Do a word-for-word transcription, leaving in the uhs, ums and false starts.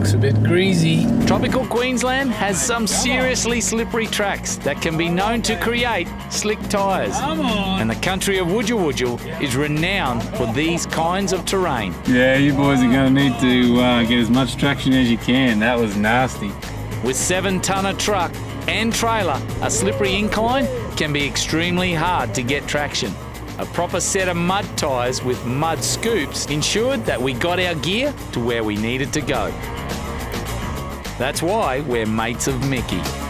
looks a bit greasy. Tropical Queensland has some seriously slippery tracks that can be known to create slick tyres. Come on. And the country of Wujal Wujal is renowned for these kinds of terrain. Yeah, you boys are going to need to uh, get as much traction as you can. That was nasty. With seven-tonner truck and trailer, a slippery incline can be extremely hard to get traction. A proper set of mud tyres with mud scoops ensured that we got our gear to where we needed to go. That's why we're mates of Mickey.